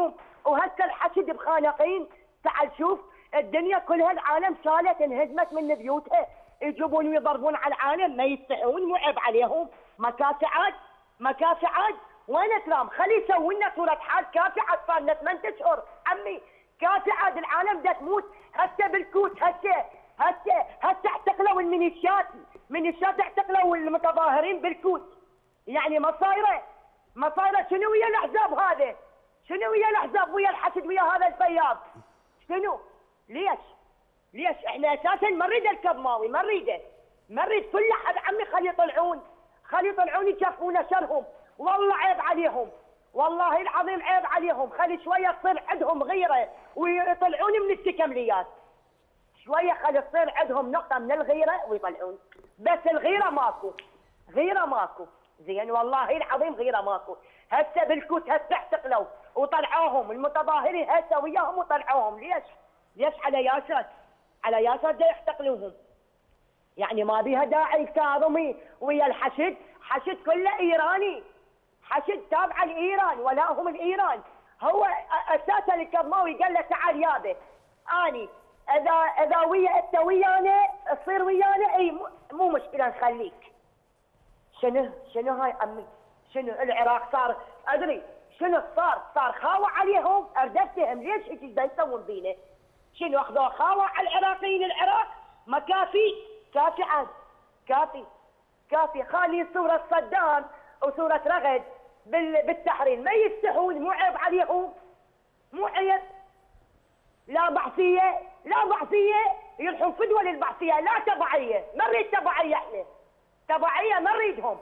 وهسه الحشد بخانقين. تعال شوف الدنيا كلها العالم شالت انهدمت من بيوتها، يجيبون ويضربون على العالم، ما يستحون، مو عيب عليهم؟ مكافي عاد وين كلام؟ خلي يسوي لنا صورة حال كافي عاد، صار لنا 8 اشهر عمي كافي عاد، العالم دا تموت هسه بالكوت، هسه اعتقلوا المينيشيات اعتقلوا المتظاهرين بالكوت. يعني ما صايره شنو ويا الاحزاب هذا؟ شنو ويا الاحزاب ويا الحشد ويا هذا الفياض؟ شنو؟ ليش احنا اساسا ما نريد الكظماوي، ما نريد كل احد عمي، خلي يطلعون يكفونا شرهم. والله عيب عليهم، والله العظيم عيب عليهم. خلي شويه تصير عندهم غيره ويطلعون من التكمليات، شويه خلي تصير عندهم نقطه من الغيره ويطلعون. بس الغيره ماكو زين، والله العظيم غيره ماكو. هسه بالكوت هسه اعتقلوا وطلعوهم المتظاهرين هسه وياهم وطلعوهم. ليش على ياسر دا يحتقلوهم؟ يعني ما بيها داعي كاظمي ويا الحشد، حشد كله ايراني، حشد تابع لايران، ولاهم الايران. هو اساسا الكظماوي قال له تعال يابا اني اذا انت ويانا تصير ويانا، اي مو مشكله نخليك. شنو هاي عمي؟ شنو العراق صار ادري شنو صار خاوع عليهم. اردفتهم ليش هيك يسوون بينا؟ شنو اخذوا خاوع على العراقيين؟ العراق ما كافي عاد، كافي خالي صورة صدام وصورة رغد بالتحرير، ما يستحون، مو عيب عليهم؟ مو عيب؟ لا بعثية يلحون فدوة للبعثية، لا تبعية، ما نريد تبعية، احنا تبعية ما نريدهم.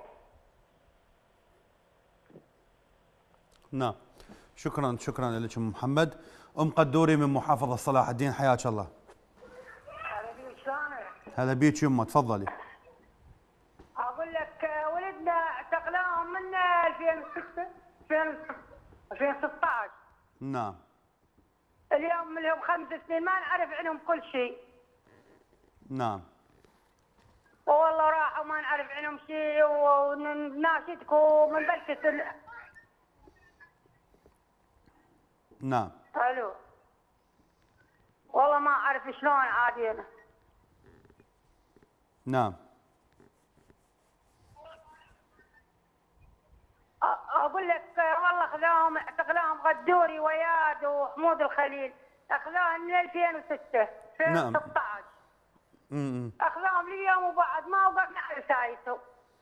نعم، شكرا لك ام محمد. ام قدوري من محافظة صلاح الدين، حياك الله. هلا بيك يمه، تفضلي. اقول لك ولدنا اعتقلاهم من 2016. نعم. اليوم لهم 5 سنين ما نعرف عنهم كل شيء. نعم. والله راحوا ما نعرف عنهم شيء، وناشدكم من بلكة نعم. الو. والله ما اعرف شلون عادينا. نعم. اقول لك والله اعتقلاهم غدوري وياد وحمود الخليل، اخذوهم من 2006 2016. اخذوهم اليوم وبعد ما وقفنا على سايتهم.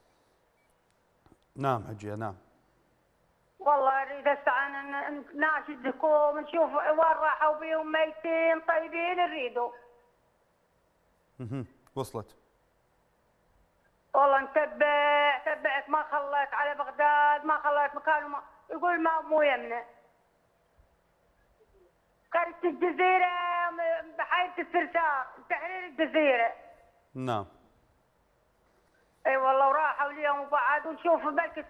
نعم حجيه. نعم. والله اريد هسه ناشدكم نشوف وين راحوا بيهم ميتين طيبين نريدوا. وصلت. والله تبعت ما خليت على بغداد، ما خليت مكان يقول ما مو يمنا. قرية الجزيرة بحيرة السرسار، تحرير الجزيرة. نعم. اي والله وراحوا اليوم وبعد ونشوف بلكة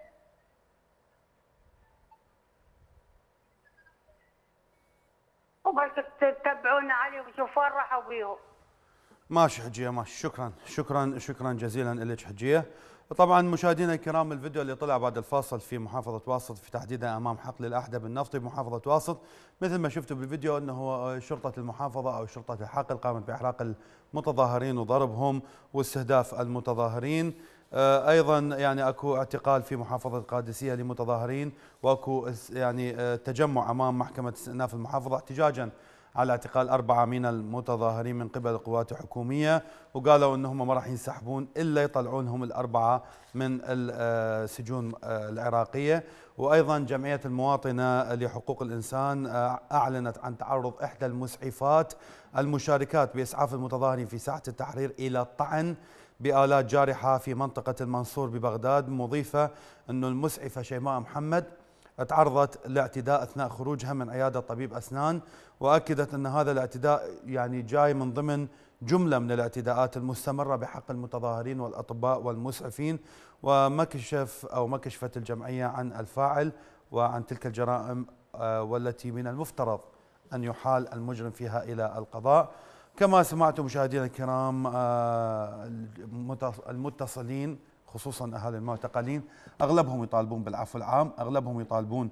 تتبعونا عليهم ونشوف وين راحوا بيهم. ماشي حجيه، ماشي. شكرا جزيلا لك حجيه. طبعا مشاهدينا الكرام، الفيديو اللي طلع بعد الفاصل في محافظه واسط، في تحديدا امام حقل الاحدب النفطي بمحافظه واسط، مثل ما شفتوا بالفيديو انه شرطه المحافظه او شرطه الحقل قامت باحراق المتظاهرين وضربهم واستهداف المتظاهرين. ايضا يعني اكو اعتقال في محافظه القادسيه لمتظاهرين، واكو يعني تجمع امام محكمه استئناف المحافظه احتجاجا على اعتقال 4 من المتظاهرين من قبل القوات الحكوميه، وقالوا انهم ما راح ينسحبون الا يطلعونهم ال4 من السجون العراقيه. وايضا جمعيه المواطنه لحقوق الانسان اعلنت عن تعرض احدى المسعفات المشاركات باسعاف المتظاهرين في ساحه التحرير الى الطعن بآلات جارحه في منطقه المنصور ببغداد، مضيفه انه المسعفه شيماء محمد تعرضت لاعتداء اثناء خروجها من عياده طبيب اسنان، واكدت ان هذا الاعتداء يعني جاي من ضمن جمله من الاعتداءات المستمره بحق المتظاهرين والاطباء والمسعفين، وما كشفت الجمعيه عن الفاعل وعن تلك الجرائم والتي من المفترض ان يحال المجرم فيها الى القضاء. كما سمعتم مشاهدينا الكرام المتصلين خصوصا أهالي المعتقلين، أغلبهم يطالبون بالعفو العام، أغلبهم يطالبون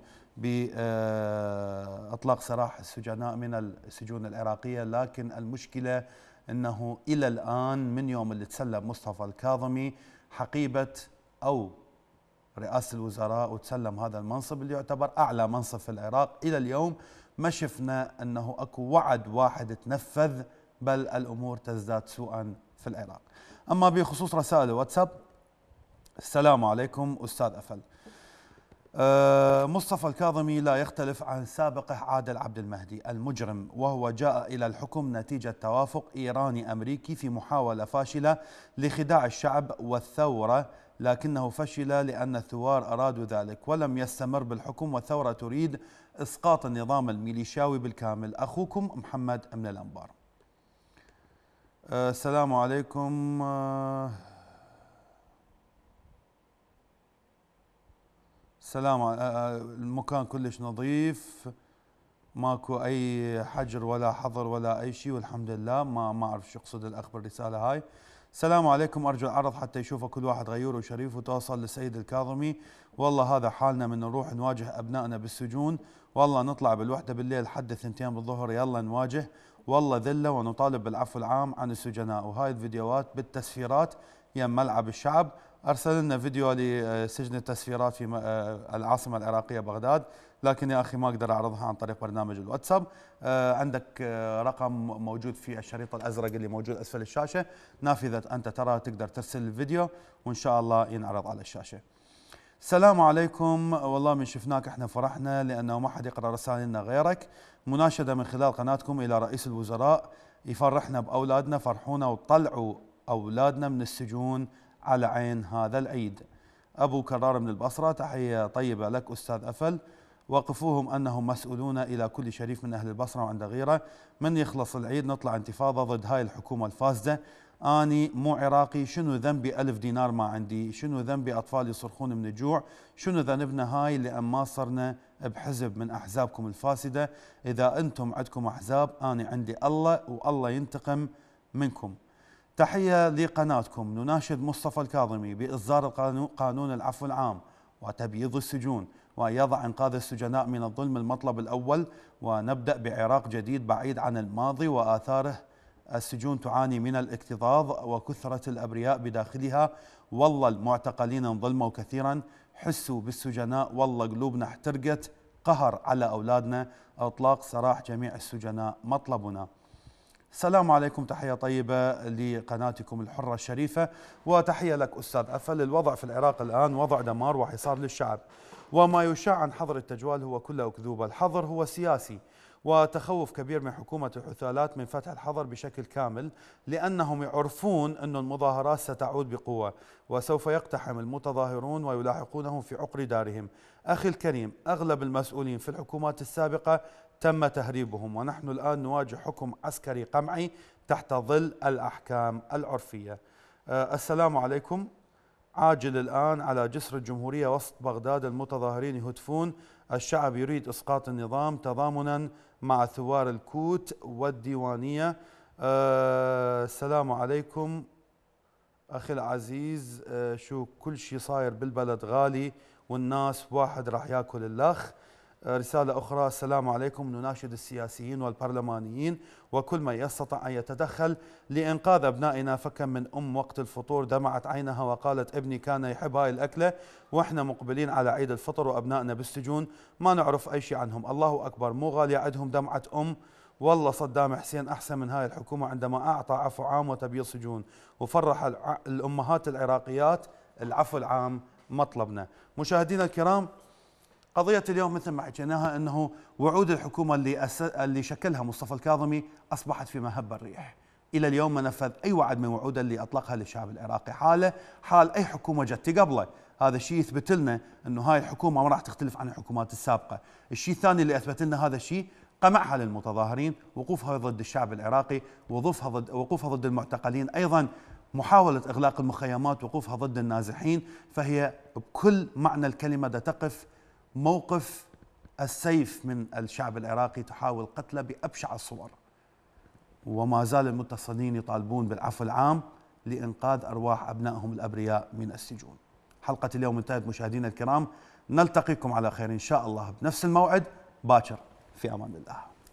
بإطلاق سراح السجناء من السجون العراقية. لكن المشكلة أنه إلى الآن من يوم اللي تسلم مصطفى الكاظمي حقيبة أو رئاسة الوزراء وتسلم هذا المنصب اللي يعتبر أعلى منصب في العراق، إلى اليوم ما شفنا أنه أكو وعد واحد تنفذ، بل الأمور تزداد سوءا في العراق. أما بخصوص رسائل الواتساب، السلام عليكم أستاذ أفل. مصطفى الكاظمي لا يختلف عن سابقه عادل عبد المهدي المجرم، وهو جاء إلى الحكم نتيجة توافق إيراني أمريكي في محاولة فاشلة لخداع الشعب والثورة، لكنه فشل لأن الثوار أرادوا ذلك ولم يستمر بالحكم، والثورة تريد إسقاط النظام الميليشياوي بالكامل. أخوكم محمد من الأنبار. السلام عليكم. السلام. المكان كلش نظيف، ماكو اي حجر ولا حظر ولا اي شيء والحمد لله. ما اعرف شو يقصد الاخ بالرساله هاي. السلام عليكم، ارجو العرض حتى يشوفه كل واحد غيور وشريف وتوصل للسيد الكاظمي. والله هذا حالنا، من نروح نواجه ابنائنا بالسجون، والله نطلع بالوحده بالليل حد 2 بالظهر يلا نواجه، والله ذله، ونطالب بالعفو العام عن السجناء. وهاي الفيديوهات بالتسفيرات يم ملعب الشعب. أرسل لنا فيديو لسجن التسفيرات في العاصمة العراقية بغداد، لكن يا أخي ما أقدر أعرضها عن طريق برنامج الواتساب. عندك رقم موجود في الشريط الأزرق اللي موجود أسفل الشاشة، نافذة أنت ترى تقدر ترسل الفيديو وإن شاء الله ينعرض على الشاشة. السلام عليكم، والله من شفناك احنا فرحنا لأنه ما حد يقرأ رسائلنا غيرك. مناشدة من خلال قناتكم إلى رئيس الوزراء يفرحنا بأولادنا، فرحونا وطلعوا أولادنا من السجون على عين هذا العيد. أبو كرار من البصرة، تحية طيبة لك أستاذ أفل. وقفوهم أنهم مسؤولون إلى كل شريف من أهل البصرة وعند غيره. من يخلص العيد نطلع انتفاضة ضد هاي الحكومة الفاسدة. أني مو عراقي، شنو ذنبي 1000 دينار ما عندي؟ شنو ذنبي أطفال يصرخون من الجوع؟ شنو ذنبنا هاي لأن ما صرنا بحزب من أحزابكم الفاسدة؟ إذا أنتم عندكم أحزاب أنا عندي الله، والله ينتقم منكم. تحية لقناتكم. نناشد مصطفى الكاظمي بإصدار قانون العفو العام وتبييض السجون، ويضع إنقاذ السجناء من الظلم المطلب الأول، ونبدأ بعراق جديد بعيد عن الماضي وآثاره. السجون تعاني من الاكتظاظ وكثرة الأبرياء بداخلها، والله المعتقلين انظلموا كثيرا. حسوا بالسجناء، والله قلوبنا احترقت. قهر على أولادنا، إطلاق سراح جميع السجناء مطلبنا. السلام عليكم، تحية طيبة لقناتكم الحرة الشريفة، وتحية لك أستاذ أفل. الوضع في العراق الآن وضع دمار وحصار للشعب، وما يشاع عن حظر التجوال هو كله أكذوبة. الحظر هو سياسي، وتخوف كبير من حكومة الحثالات من فتح الحظر بشكل كامل، لأنهم يعرفون أن المظاهرات ستعود بقوة وسوف يقتحم المتظاهرون ويلاحقونهم في عقر دارهم. أخي الكريم، أغلب المسؤولين في الحكومات السابقة تم تهريبهم، ونحن الآن نواجه حكم عسكري قمعي تحت ظل الأحكام العرفية. السلام عليكم. عاجل الآن على جسر الجمهورية وسط بغداد، المتظاهرين يهتفون الشعب يريد إسقاط النظام تضامنا مع ثوار الكوت والديوانية. السلام عليكم أخي العزيز. شو كل شيء صاير بالبلد غالي والناس واحد راح ياكل الأخ. رسالة أخرى، السلام عليكم. نناشد السياسيين والبرلمانيين وكل من يستطيع أن يتدخل لإنقاذ أبنائنا، فكم من أم وقت الفطور دمعت عينها وقالت ابني كان يحب هاي الأكلة، وإحنا مقبلين على عيد الفطر وأبنائنا بالسجون ما نعرف أي شيء عنهم. الله أكبر، مو غالية عندهم دمعة أم. والله صدام حسين أحسن من هاي الحكومة عندما أعطى عفو عام وتبييض سجون وفرح الأمهات العراقيات. العفو العام مطلبنا. مشاهدينا الكرام، قضية اليوم مثل ما حكيناها أنه وعود الحكومة اللي شكلها مصطفى الكاظمي أصبحت في مهب الريح. إلى اليوم ما نفذ أي وعد من وعوده اللي أطلقها للشعب العراقي، حال أي حكومة جت قبله. هذا الشيء يثبت لنا أنه هاي الحكومة ما راح تختلف عن الحكومات السابقة. الشيء الثاني اللي أثبت لنا هذا الشيء، قمعها للمتظاهرين، وقوفها ضد الشعب العراقي، وقوفها ضد المعتقلين، أيضا محاولة إغلاق المخيمات، وقوفها ضد النازحين. فهي بكل معنى الكلمة دا تقف موقف السيف من الشعب العراقي، تحاول قتله بأبشع الصور. وما زال المتصلين يطالبون بالعفو العام لإنقاذ أرواح أبنائهم الأبرياء من السجون. حلقة اليوم انتهت مشاهدينا الكرام، نلتقيكم على خير إن شاء الله بنفس الموعد باكر، في أمان الله.